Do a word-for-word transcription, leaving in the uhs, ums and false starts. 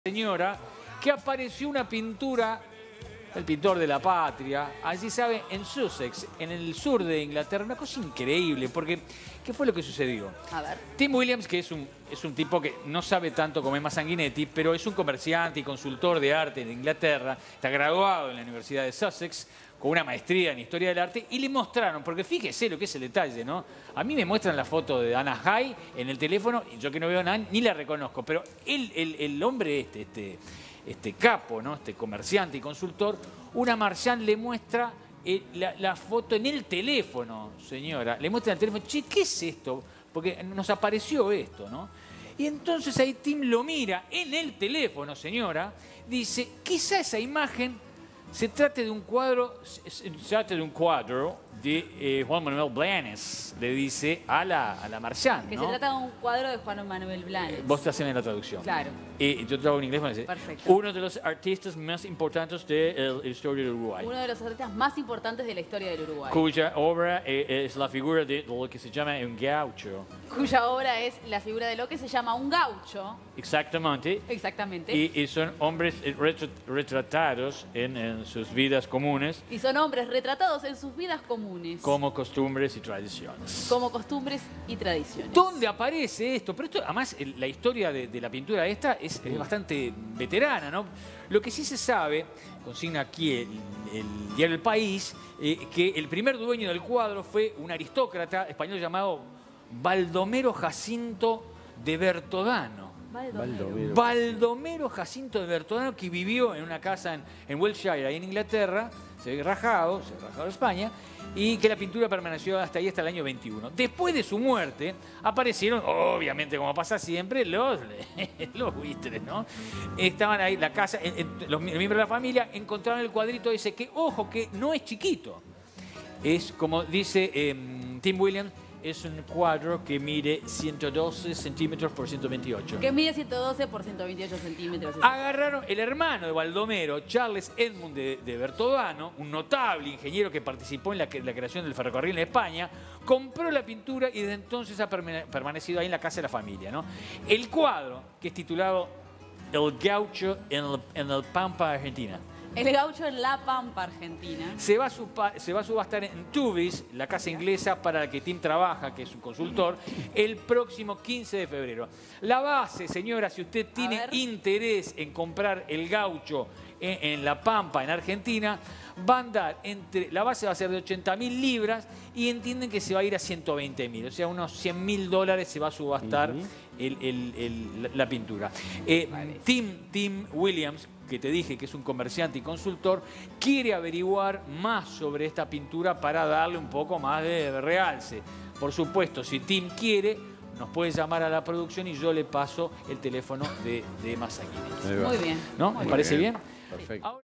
Señora, que apareció una pintura, el pintor de la patria, allí sabe, en Sussex, en el sur de Inglaterra, una cosa increíble, porque ¿qué fue lo que sucedió? A ver. Tim Williams, que es un, es un tipo que no sabe tanto como Emma Sanguinetti, pero es un comerciante y consultor de arte en Inglaterra, está graduado en la Universidad de Sussex, con una maestría en Historia del Arte, y le mostraron, porque fíjese lo que es el detalle, ¿no? A mí me muestran la foto de Anna Hay en el teléfono, y yo que no veo nada, ni la reconozco, pero él, el, el hombre este, este, este capo, ¿no? Este comerciante y consultor, una marchand le muestra eh, la, la foto en el teléfono, señora, le muestra en el teléfono, che, ¿qué es esto? Porque nos apareció esto, ¿no? Y entonces ahí Tim lo mira en el teléfono, señora, dice, quizá esa imagen se trate de un cuadro, se trata de un cuadro de eh, Juan Manuel Blanes, le dice a la, a la marchand, Que ¿no? se trata de un cuadro de Juan Manuel Blanes. Vos te haces la traducción. Claro. Y yo traduco en inglés, me dice, Perfecto. uno de los artistas más importantes de la historia del Uruguay. Uno de los artistas más importantes de la historia del Uruguay. Cuya obra eh, es la figura de lo que se llama un gaucho. Cuya obra es la figura de lo que se llama un gaucho. Exactamente. Exactamente. Y, y son hombres retrat- retratados en, en sus vidas comunes. Y son hombres retratados en sus vidas comunes. Como costumbres y tradiciones. Como costumbres y tradiciones. ¿Dónde aparece esto? Pero esto, además, el- la historia de, de la pintura esta es, es bastante veterana, ¿no? Lo que sí se sabe, consigna aquí el, el diario El País, eh, que el primer dueño del cuadro fue un aristócrata español llamado Baldomero Jacinto de Bertodano. Baldomero. Baldomero Jacinto de Bertodano, que vivió en una casa en, en Wiltshire, ahí en Inglaterra, se ve rajado, se rajado España, y que la pintura permaneció hasta ahí, hasta el año veintiuno. Después de su muerte, aparecieron, obviamente, como pasa siempre, los, los buitres, ¿no? Estaban ahí, la casa, en, en, los miembros de la familia encontraron el cuadrito ese, que, ojo, que no es chiquito. Es, como dice eh, Tim Williams, es un cuadro que mide ciento doce centímetros por ciento veintiocho. Que mide ciento doce por ciento veintiocho centímetros. Agarraron el hermano de Baldomero, Charles Edmund de, de Bertodano, un notable ingeniero que participó en la, la creación del ferrocarril en España, compró la pintura y desde entonces ha permanecido ahí en la casa de la familia, ¿no? El cuadro, que es titulado El Gaucho en el, en el Pampa, Argentina. El gaucho en La Pampa, Argentina. Se va, a supa, se va a subastar en Tubis, la casa inglesa para la que Tim trabaja, que es un consultor, el próximo quince de febrero. La base, señora, si usted tiene interés en comprar el gaucho en, en La Pampa, en Argentina, va a andar entre, la base va a ser de ochenta mil libras y entienden que se va a ir a ciento veinte mil, o sea, unos cien mil dólares se va a subastar uh-huh. el, el, el, la, la pintura. Eh, vale. Tim, Tim Williams, que te dije que es un comerciante y consultor, quiere averiguar más sobre esta pintura para darle un poco más de realce. Por supuesto, si Tim quiere, nos puede llamar a la producción y yo le paso el teléfono de, de Emma Sanguinetti. Muy bien. ¿No? Muy ¿Me parece bien? Perfecto.